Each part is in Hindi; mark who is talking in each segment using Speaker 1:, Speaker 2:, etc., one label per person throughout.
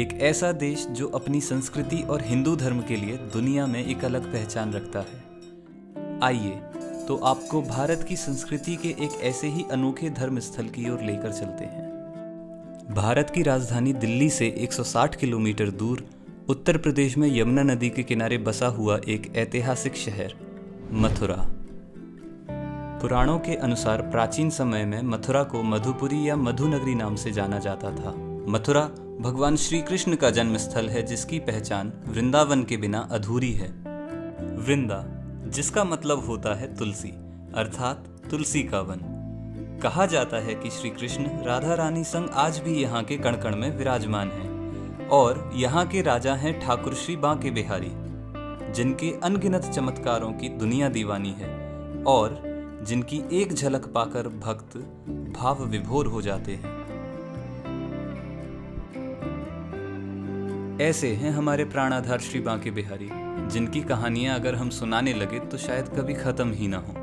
Speaker 1: एक ऐसा देश जो अपनी संस्कृति और हिंदू धर्म के लिए दुनिया में एक अलग पहचान रखता है। आइए तो आपको भारत की संस्कृति के एक ऐसे ही अनोखे धर्म स्थल की ओर लेकर चलते हैं। भारत की राजधानी दिल्ली से 160 किलोमीटर दूर उत्तर प्रदेश में यमुना नदी के किनारे बसा हुआ एक ऐतिहासिक शहर मथुरा। पुराणों के अनुसार प्राचीन समय में मथुरा को मधुपुरी या मधुनगरी नाम से जाना जाता था। मथुरा भगवान श्री कृष्ण का जन्म स्थल है, जिसकी पहचान वृंदावन के बिना अधूरी है। वृंदा, जिसका मतलब होता है तुलसी, अर्थात तुलसी का वन। कहा जाता है कि श्री कृष्ण राधा रानी संग आज भी यहाँ के कण कण में विराजमान हैं और यहाँ के राजा हैं ठाकुर श्री बांके बिहारी, जिनके अनगिनत चमत्कारों की दुनिया दीवानी है और जिनकी एक झलक पाकर भक्त भाव विभोर हो जाते हैं। ऐसे हैं हमारे प्राणाधार श्री बांके बिहारी, जिनकी कहानियां अगर हम सुनाने लगे तो शायद कभी खत्म ही ना हो।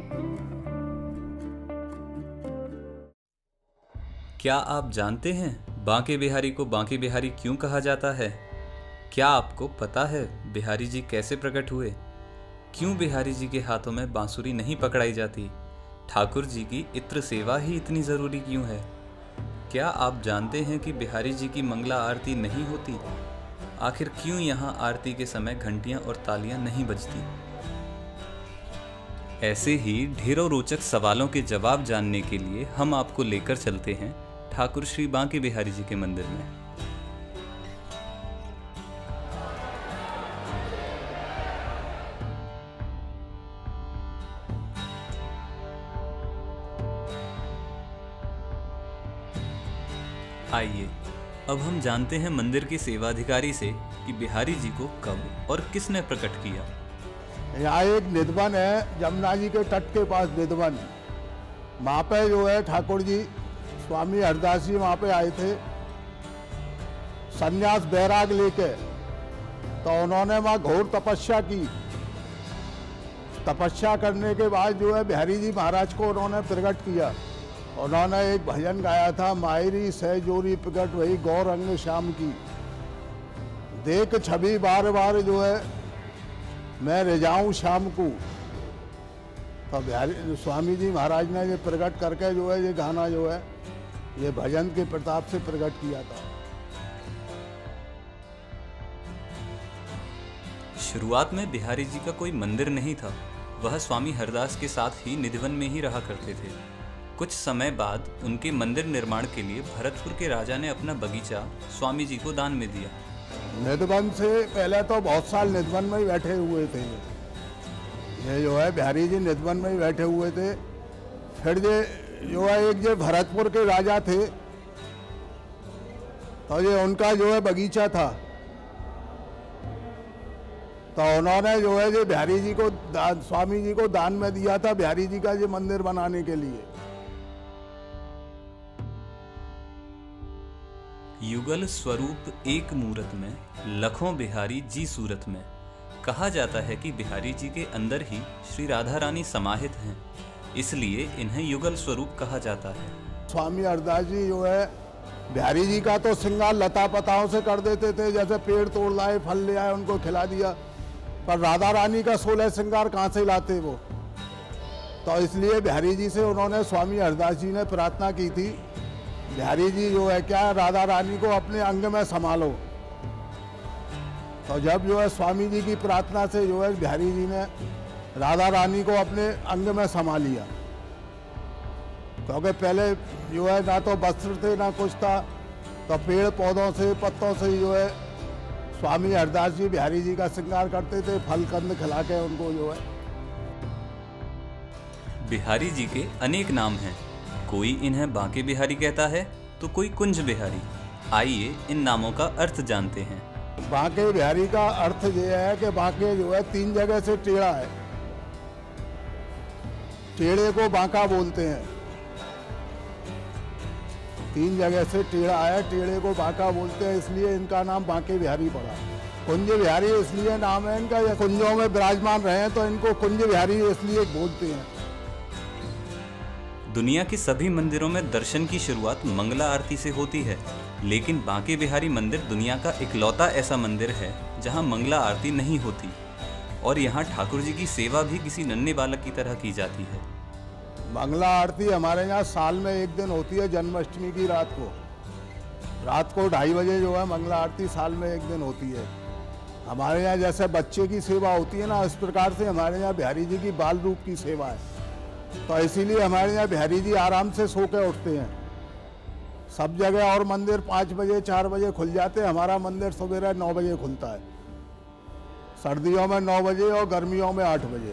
Speaker 1: क्या आप जानते हैं बांके बिहारी को बांके बिहारी क्यों कहा जाता है? क्या आपको पता है बिहारी जी कैसे प्रकट हुए? क्यों बिहारी जी के हाथों में बांसुरी नहीं पकड़ाई जाती? ठाकुर जी की इत्र सेवा ही इतनी जरूरी क्यों है? क्या आप जानते हैं कि बिहारी जी की मंगला आरती नहीं होती? आखिर क्यों यहाँ आरती के समय घंटियां और तालियां नहीं बजती? ऐसे ही ढेरों रोचक सवालों के जवाब जानने के लिए हम आपको लेकर चलते हैं ठाकुर श्री बांके बिहारी जी के मंदिर में। आइए अब हम जानते हैं मंदिर के सेवाधिकारी से कि बिहारी जी को कब और किसने प्रकट किया।
Speaker 2: यहाँ एक निधवन है, यमुना जी के तट के पास निधवन। वहाँ पे जो है ठाकुर जी स्वामी हरदास जी वहाँ पे आए थे संन्यास बैराग लेके, तो उन्होंने वहाँ घोर तपस्या की। तपस्या करने के बाद जो है बिहारी जी महाराज को उन्होंने प्रकट किया। उन्होंने एक भजन गाया था, मायरी सहजोरी प्रकट वही गौर अंग श्याम की, देख छवि बार बार जो है मैं रिझाऊं शाम को। तो बिहारी स्वामी जी महाराज ने ये प्रकट करके जो है ये गाना जो है ये भजन के प्रताप से प्रकट किया था।
Speaker 1: शुरुआत में बिहारी जी का कोई मंदिर नहीं था, वह स्वामी हरदास के साथ ही निधिवन में ही रहा करते थे। कुछ समय बाद उनके मंदिर निर्माण के लिए भरतपुर के राजा ने अपना बगीचा स्वामी जी को दान में दिया।
Speaker 2: निधवन से पहले तो बहुत साल निधवन में ही बैठे हुए थे। ये जो है बिहारी जी निधवन में ही बैठे हुए थे। फिर जो है एक जो भरतपुर के राजा थे, तो ये उनका जो है बगीचा था, तो उन्होंने जो है ये बिहारी जी को स्वामी जी को दान में दिया था बिहारी जी का ये मंदिर बनाने के लिए।
Speaker 1: युगल स्वरूप एक मूरत में लखों बिहारी जी सूरत में। कहा जाता है कि बिहारी जी के अंदर ही श्री राधा रानी समाहित हैं, इसलिए इन्हें युगल स्वरूप कहा जाता है।
Speaker 2: स्वामी हरदास जी जो है बिहारी जी का तो श्रृंगार लता पताओं से कर देते थे, जैसे पेड़ तोड़ लाए, फल ले आए, उनको खिला दिया। पर राधा रानी का 16 श्रृंगार कहाँ से लाते वो? तो इसलिए बिहारी जी से उन्होंने स्वामी हरदास जी ने प्रार्थना की थी, बिहारी जी जो है क्या राधा रानी को अपने अंग में संभालो। तो जब जो है स्वामी जी की प्रार्थना से जो है बिहारी जी ने राधा रानी को अपने अंग में समा लिया। क्योंकि पहले जो है ना तो वस्त्र थे ना कुछ था, तो पेड़ पौधों से पत्तों से जो है स्वामी हरदास जी बिहारी जी का श्रृंगार करते थे, फल कंद खिला के उनको जो है।
Speaker 1: बिहारी जी के अनेक नाम हैं, कोई इन्हें बांके बिहारी कहता है तो कोई कुंज बिहारी। आइए इन नामों का अर्थ जानते हैं।
Speaker 2: बांके बिहारी का अर्थ ये है कि बांके जो है 3 जगह से टेढ़ा है, टेढ़े को बांका बोलते हैं। 3 जगह से टेढ़ा है, टेढ़े को बांका बोलते हैं, इसलिए इनका नाम बांके बिहारी पड़ा। कुंज बिहारी इसलिए नाम है इनका, ये कुंजों में विराजमान रहे हैं तो इनको कुंज बिहारी इसलिए बोलते हैं।
Speaker 1: दुनिया के सभी मंदिरों में दर्शन की शुरुआत मंगला आरती से होती है। लेकिन बांके बिहारी मंदिर दुनिया का इकलौता ऐसा मंदिर है जहां मंगला आरती नहीं होती और यहाँ ठाकुर जी की सेवा भी किसी नन्हे बालक की तरह की जाती है।
Speaker 2: मंगला आरती हमारे यहाँ साल में एक दिन होती है, जन्माष्टमी की रात को 2:30 बजे जो है मंगला आरती साल में एक दिन होती है। हमारे यहाँ जैसे बच्चे की सेवा होती है ना, इस प्रकार से हमारे यहाँ बिहारी जी की बाल रूप की सेवा है। तो इसीलिए हमारे यहाँ बिहारी जी आराम से सो के उठते हैं। सब जगह और मंदिर 5 बजे 4 बजे खुल जाते हैं, हमारा मंदिर सवेरे 9 बजे खुलता है। सर्दियों में 9 बजे और गर्मियों में 8 बजे।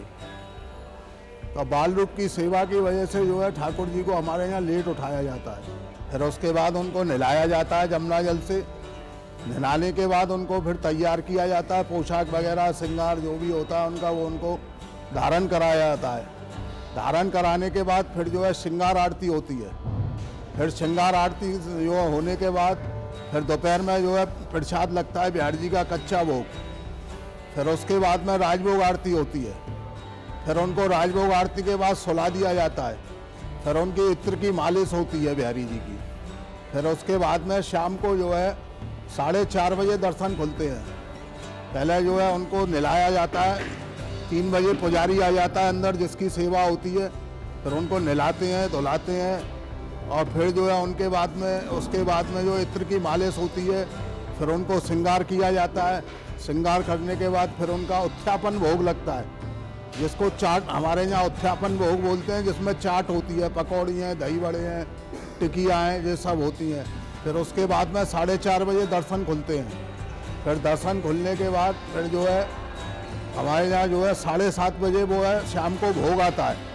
Speaker 2: तो बाल रूप की सेवा की वजह से जो है ठाकुर जी को हमारे यहाँ लेट उठाया जाता है। फिर उसके बाद उनको नहलाया जाता है जमुना जल से। नहलाने के बाद उनको फिर तैयार किया जाता है, पोशाक वगैरह श्रृंगार जो भी होता है उनका वो उनको धारण कराया जाता है। धारण कराने के बाद फिर जो है श्रृंगार आरती होती है। फिर श्रृंगार आरती जो होने के बाद फिर दोपहर में जो है प्रसाद लगता है बिहारी जी का कच्चा भोग। फिर उसके बाद में राजभोग आरती होती है। फिर उनको राजभोग आरती के बाद सुला दिया जाता है। फिर उनकी इत्र की मालिश होती है बिहारी जी की। फिर उसके बाद में शाम को जो है 4:30 बजे दर्शन खुलते हैं। पहले जो है उनको नहलाया जाता है, 3 बजे पुजारी आ जाता है अंदर जिसकी सेवा होती है। फिर उनको नहलाते हैं धुलाते हैं और फिर जो है उनके बाद में उसके बाद में जो इत्र की मालिश होती है फिर उनको श्रृंगार किया जाता है। श्रृंगार करने के बाद फिर उनका उत्थापन भोग लगता है, जिसको चाट हमारे यहाँ उत्थापन भोग बोलते हैं, जिसमें चाट होती है, पकौड़ी हैं, दही बड़े हैं, टिकियाँ हैं, ये सब होती हैं। फिर उसके बाद में 4:30 बजे दर्शन खुलते हैं। फिर दर्शन खुलने के बाद फिर जो है हमारे यहाँ जो है 7:30 बजे वो है शाम को भोग आता है।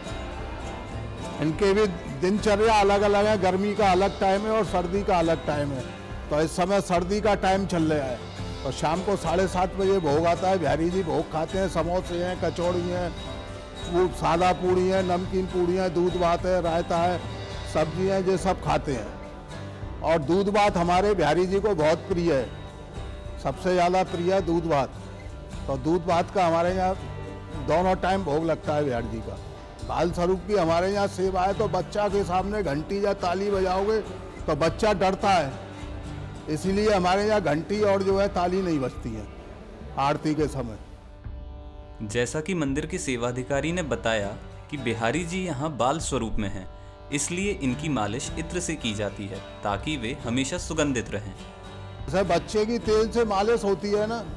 Speaker 2: इनके भी दिनचर्या अलग अलग है, गर्मी का अलग टाइम है और सर्दी का अलग टाइम है। तो इस समय सर्दी का टाइम चल रहा है। तो शाम को 7:30 बजे भोग आता है। बिहारी जी भोग खाते हैं, समोसे हैं, कचौड़ी हैं, सादा पूड़ी हैं, नमकीन पूड़ी हैं, दूध भात है, रायता है, सब्जी है, ये सब खाते हैं। और दूध भात हमारे बिहारी जी को बहुत प्रिय है, सबसे ज़्यादा प्रिय है दूध भात। तो दूध भात का हमारे यहाँ दोनों टाइम भोग लगता है बिहारी जी का। बाल स्वरूप की हमारे यहाँ सेवा है। तो बच्चा के सामने घंटी या ताली बजाओगे तो बच्चा डरता है, इसीलिए हमारे यहाँ घंटी और जो है ताली नहीं बजती है आरती के समय।
Speaker 1: जैसा कि मंदिर के सेवाधिकारी ने बताया कि बिहारी जी यहाँ बाल स्वरूप में हैं, इसलिए इनकी मालिश इत्र से की जाती है ताकि वे हमेशा सुगंधित रहें।
Speaker 2: जैसे बच्चे की तेल से मालिश होती है ना,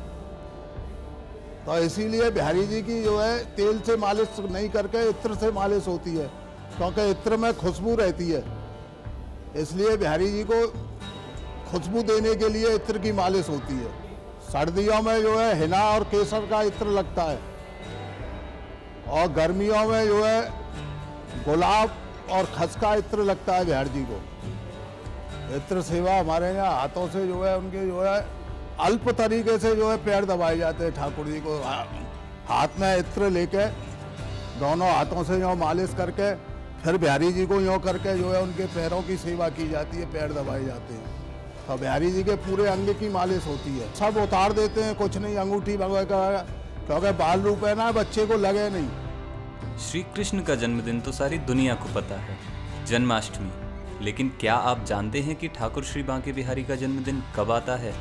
Speaker 2: तो इसीलिए बिहारी जी की जो है तेल से मालिश नहीं करके इत्र से मालिश होती है, क्योंकि इत्र में खुशबू रहती है। इसलिए बिहारी जी को खुशबू देने के लिए इत्र की मालिश होती है। सर्दियों में जो है हिना और केसर का इत्र लगता है और गर्मियों में जो है गुलाब और खस का इत्र लगता है बिहारी जी को। इत्र सेवा हमारे यहाँ हाथों से जो है उनके जो है अल्प तरीके से जो है पैर दबाए जाते हैं ठाकुर जी को। हाथ में इत्र लेके दोनों हाथों से जो मालिश करके फिर बिहारी जी को यूँ करके जो है उनके पैरों की सेवा की जाती है, पैर दबाए जाते हैं। तो बिहारी जी के पूरे अंग की मालिश होती है। सब उतार देते हैं, कुछ नहीं, अंगूठी वगैरह, क्योंकि बाल रूप है ना, बच्चे को लगे नहीं।
Speaker 1: श्री कृष्ण का जन्मदिन तो सारी दुनिया को पता है, जन्माष्टमी। लेकिन क्या आप जानते हैं कि ठाकुर श्री बांके बिहारी का जन्मदिन कब आता है?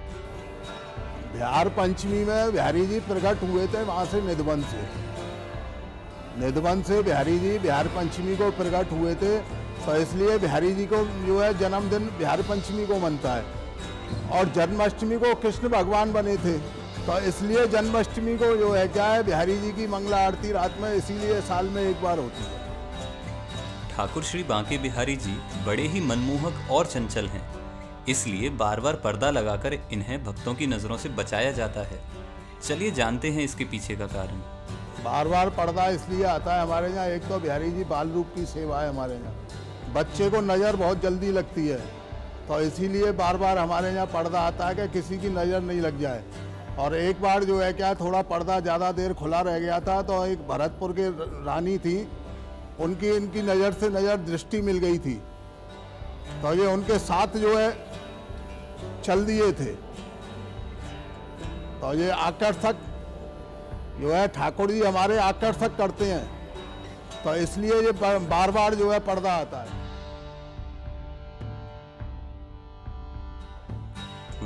Speaker 2: बिहार पंचमी में बिहारी जी प्रकट हुए थे, वहाँ से निधवन से बिहारी जी बिहार पंचमी को प्रकट हुए थे। तो इसलिए बिहारी जी को जो है जन्मदिन बिहार पंचमी को मनता है। और जन्माष्टमी को कृष्ण भगवान बने थे, तो इसलिए जन्माष्टमी को जो है क्या है बिहारी जी की मंगला आरती रात में, इसीलिए साल में एक बार होती है।
Speaker 1: ठाकुर श्री बांके बिहारी जी बड़े ही मनमोहक और चंचल हैं, इसलिए बार बार पर्दा लगाकर इन्हें भक्तों की नज़रों से बचाया जाता है। चलिए जानते हैं इसके पीछे का कारण।
Speaker 2: बार बार पर्दा इसलिए आता है हमारे यहाँ, एक तो बिहारी जी बाल रूप की सेवा है हमारे यहाँ, बच्चे को नज़र बहुत जल्दी लगती है, तो इसीलिए बार बार हमारे यहाँ पर्दा आता है कि किसी की नज़र नहीं लग जाए। और एक बार जो है क्या थोड़ा पर्दा ज़्यादा देर खुला रह गया था, तो एक भरतपुर की रानी थी, उनकी इनकी नज़र से नज़र दृष्टि मिल गई थी, तो ये उनके साथ जो है चल दिए थे। तो ये आकर्षक जो है ठाकुर जी हमारे आकर्षक करते हैं, तो इसलिए ये बार बार जो है पर्दा आता है।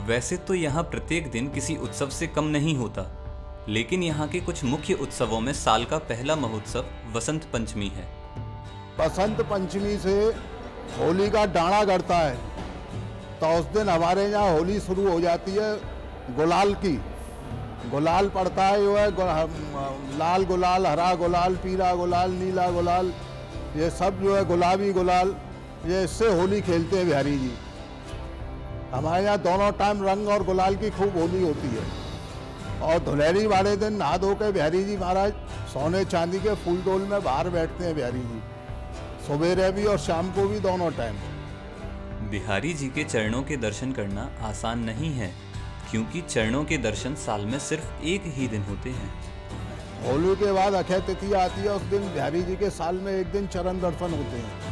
Speaker 1: वैसे तो यहाँ प्रत्येक दिन किसी उत्सव से कम नहीं होता, लेकिन यहाँ के कुछ मुख्य उत्सवों में साल का पहला महोत्सव वसंत पंचमी है।
Speaker 2: बसंत पंचमी से होली का डांडा गड़ता है, तो उस दिन हमारे यहाँ होली शुरू हो जाती है गुलाल की। गुलाल पड़ता है जो है लाल गुलाल, हरा गुलाल, पीला गुलाल, नीला गुलाल, ये सब जो है गुलाबी गुलाल, ये इससे होली खेलते हैं बिहारी जी। हमारे यहाँ दोनों टाइम रंग और गुलाल की खूब होली होती है। और धुलेरी वाले दिन नहा धो के बिहारी जी महाराज सोने चांदी के फूल डोल में बाहर बैठते हैं बिहारी जी, सवेरे भी और शाम को भी, दोनों टाइम।
Speaker 1: बिहारी जी के चरणों के दर्शन करना आसान नहीं है, क्योंकि चरणों के दर्शन साल में सिर्फ एक ही दिन होते हैं।
Speaker 2: होली के बाद अक्षय तृतीया आती है, उस दिन बिहारी जी के साल में एक दिन चरण दर्शन होते हैं।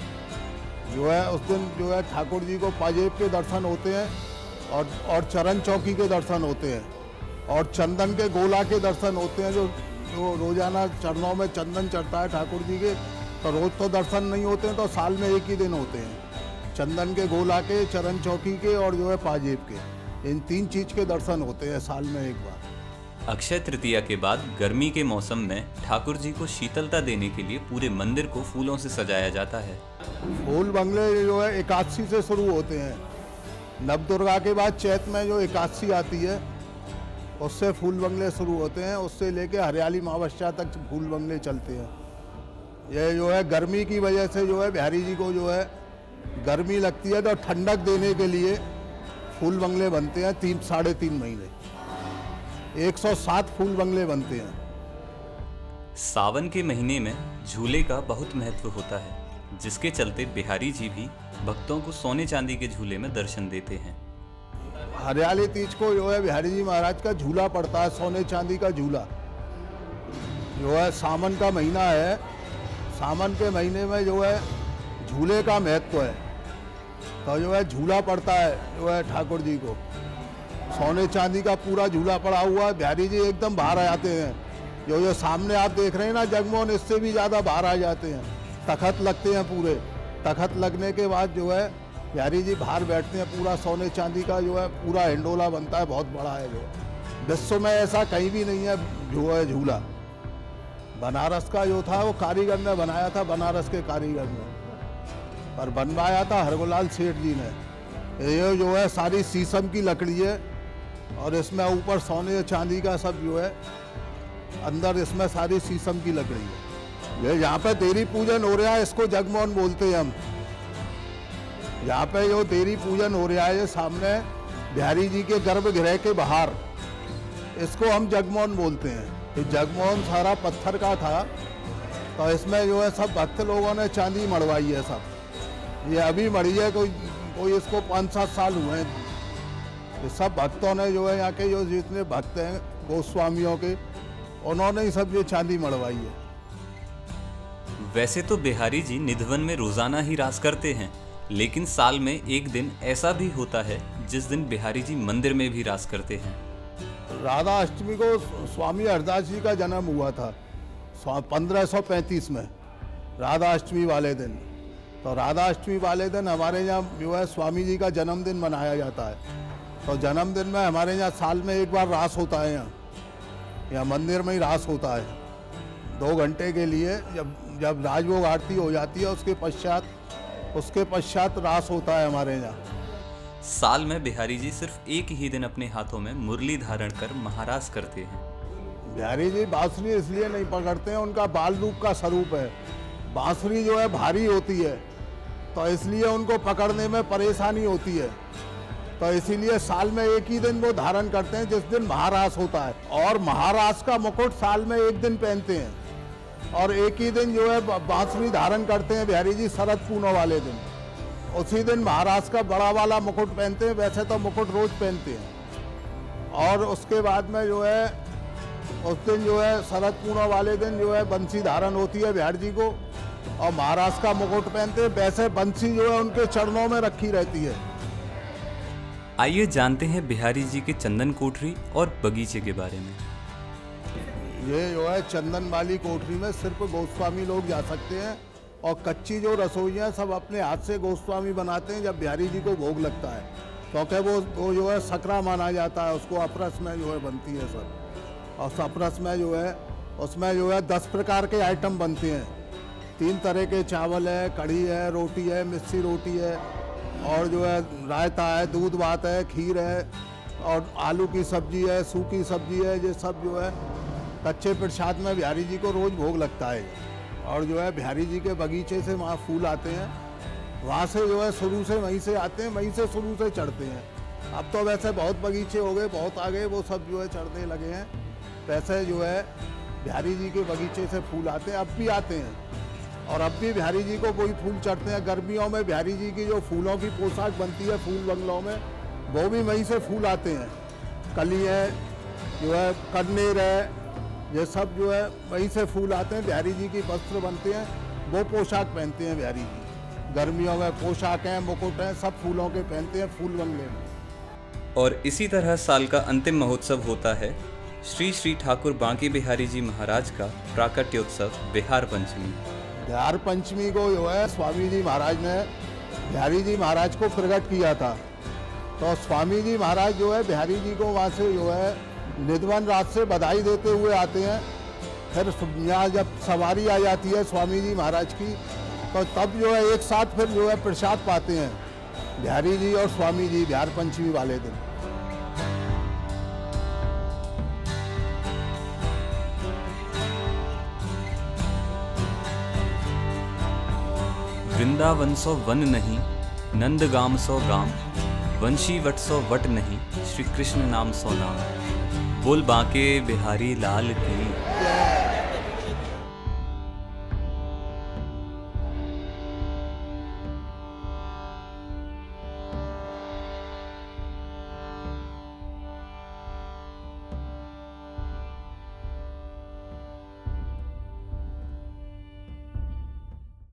Speaker 2: जो है उस दिन जो है ठाकुर जी को पाजेब के दर्शन होते हैं और चरण चौकी के दर्शन होते हैं और चंदन के गोला के दर्शन होते हैं। जो रोजाना चरणों में चंदन चढ़ता है ठाकुर जी के, तो रोज तो दर्शन नहीं होते हैं, तो साल में एक ही दिन होते हैं। चंदन के गोला के, चरण चौकी के और जो है पाजेब के, इन 3 चीज के दर्शन होते हैं साल में एक बार।
Speaker 1: अक्षय तृतीया के बाद गर्मी के मौसम में ठाकुर जी को शीतलता देने के लिए पूरे मंदिर को फूलों से सजाया जाता है।
Speaker 2: फूल बंगले जो है एकादशी से शुरू होते हैं। नवदुर्गा के बाद चैत में जो एकादशी आती है उससे फूल बंगले शुरू होते हैं, उससे लेके हरियाली अमावस्या तक फूल बंगले चलते हैं। ये जो है गर्मी की वजह से जो है बिहारी जी को जो है गर्मी लगती है, तो ठंडक देने के लिए फूल बंगले बनते हैं 3-3.5 महीने। 107 फूल बंगले बनते हैं।
Speaker 1: सावन के महीने में झूले का बहुत महत्व होता है, जिसके चलते बिहारी जी भी भक्तों को सोने चांदी के झूले में दर्शन देते हैं।
Speaker 2: हरियाली तीज को जो है बिहारी जी महाराज का झूला पड़ता है, सोने चांदी का झूला। जो है सावन का महीना है, सावन के महीने में जो है झूले का महत्व है, तो जो है झूला पड़ता है जो है ठाकुर जी को। सोने चांदी का पूरा झूला पड़ा हुआ है। बिहारी जी एकदम बाहर आ जाते हैं। जो सामने आप देख रहे हैं ना जगमोहन, इससे भी ज़्यादा बाहर आ जाते हैं। तखत लगते हैं पूरे। तखत लगने के बाद जो है बिहारी जी बाहर बैठते हैं। पूरा सोने चांदी का जो है पूरा हिंडोला बनता है, बहुत बड़ा है। जो विश्व में ऐसा कहीं भी नहीं है जो है झूला। बनारस का जो था वो कारीगर ने बनाया था, बनारस के कारीगर ने, पर बनवाया था हरगोलाल सेठ जी ने। ये जो है सारी शीशम की लकड़ी है और इसमें ऊपर सोने चांदी का सब जो है, अंदर इसमें सारी शीशम की लकड़ी है। ये यहाँ पे देवी पूजन हो रहा है, इसको जगमोहन बोलते हैं हम। यहाँ पे जो देवी पूजन हो रहा है ये सामने बिहारी जी के गर्भगृह के बाहर, इसको हम जगमोहन बोलते हैं। ये जगमोहन सारा पत्थर का था, तो इसमें जो है सब भक्त लोगों ने चांदी मड़वाई है सब। ये अभी मड़ी है, कोई इसको 5-7 साल हुए हैं। ये सब भक्तों ने जो है यहाँ के जो जितने भक्त हैं गोस्वामियों के, उन्होंने ही सब ये चांदी मड़वाई है।
Speaker 1: वैसे तो बिहारी जी निधवन में रोजाना ही रास करते हैं, लेकिन साल में एक दिन ऐसा भी होता है जिस दिन बिहारी जी मंदिर में भी रास करते हैं।
Speaker 2: राधा अष्टमी को स्वामी हरदास जी का जन्म हुआ था 1535 में, राधा अष्टमी वाले दिन। तो राधा अष्टमी वाले दिन हमारे यहाँ जो है स्वामी जी का जन्मदिन मनाया जाता है। तो जन्मदिन में हमारे यहाँ साल में एक बार रास होता है। यहाँ मंदिर में ही रास होता है 2 घंटे के लिए। जब राजभोग आरती हो जाती है उसके पश्चात रास होता है हमारे यहाँ।
Speaker 1: साल में बिहारी जी सिर्फ एक ही दिन अपने हाथों में मुरली धारण कर महारास करते हैं।
Speaker 2: बिहारी जी बांसुरी इसलिए नहीं पकड़ते हैं, उनका बाल रूप का स्वरूप है। बांसुरी जो है भारी होती है, तो इसलिए उनको पकड़ने में परेशानी होती है। तो इसीलिए साल में एक ही दिन वो धारण करते हैं, जिस दिन महारास होता है। और महारास का मुकुट साल में एक दिन पहनते हैं, और एक ही दिन जो है बांसुरी धारण करते हैं बिहारी जी, शरद पूर्णिमा वाले दिन। उसी दिन महाराज का बड़ा वाला मुकुट पहनते हैं। वैसे तो मुकुट रोज पहनते हैं। और उसके बाद में जो है उस दिन जो है शरद पूर्णिमा वाले दिन जो है बंसी धारण होती है बिहारी जी को, और महाराज का मुकुट पहनते हैं। वैसे बंसी जो है उनके चरणों में रखी रहती है।
Speaker 1: आइए जानते हैं बिहारी जी के चंदन कोठरी और बगीचे के बारे में।
Speaker 2: ये जो है चंदन वाली कोठरी में सिर्फ गोस्वामी लोग जा सकते हैं, और कच्ची जो रसोइयाँ सब अपने हाथ से गोस्वामी बनाते हैं जब बिहारी जी को भोग लगता है। क्योंकि वो जो है सकरा माना जाता है, उसको अपरस में जो है बनती है सर। और अपरस में जो है उसमें जो है 10 प्रकार के आइटम बनते हैं। 3 तरह के चावल है, कढ़ी है, रोटी है, मिस्सी रोटी है, और जो है रायता है, दूध भात है, खीर है, और आलू की सब्जी है, सूखी सब्जी है। ये सब जो है कच्चे प्रसाद में बिहारी जी को रोज़ भोग लगता है। और जो है बिहारी जी के बगीचे से वहाँ फूल आते हैं, वहाँ से जो है शुरू से वहीं से आते हैं, वहीं से शुरू से चढ़ते हैं। अब तो वैसे बहुत बगीचे हो गए, बहुत आगे, वो सब जो है चढ़ने लगे हैं। वैसे जो है बिहारी जी के बगीचे से फूल आते हैं, अब भी आते हैं, और अब भी बिहारी जी को कोई फूल चढ़ते हैं। गर्मियों में बिहारी जी की जो फूलों की पोशाक बनती है फूल बंगलों में, वो भी वहीं से फूल आते हैं। कली है, जो है कन्नेर है, ये सब जो है वहीं से फूल आते हैं। बिहारी जी की वस्त्र बनते हैं, वो पोशाक पहनते हैं बिहारी जी। गर्मियों में पोशाक हैं, मुकुट हैं, सब फूलों के पहनते हैं फूल बंगले में।
Speaker 1: और इसी तरह साल का अंतिम महोत्सव होता है श्री श्री ठाकुर बांके बिहारी जी महाराज का प्राकट्योत्सव बिहार पंचमी।
Speaker 2: बिहार पंचमी को जो है स्वामी जी महाराज ने बिहारी जी महाराज को प्रकट किया था। तो स्वामी जी महाराज जो है बिहारी जी को वहाँ से जो है निधवन रात से बधाई देते हुए आते हैं। फिर यहाँ जब सवारी आ जाती है स्वामी जी महाराज की, तो तब जो है एक साथ फिर जो है प्रसाद पाते हैं बिहारी जी और स्वामी जी बिहार पंचमी वाले दिन।
Speaker 1: वृंदावन सो वन नहीं, नंदगाम सो गाम, वंशी वट सो वट नहीं, श्री कृष्ण नाम सो नाम। बोल बांके बिहारी लाल की।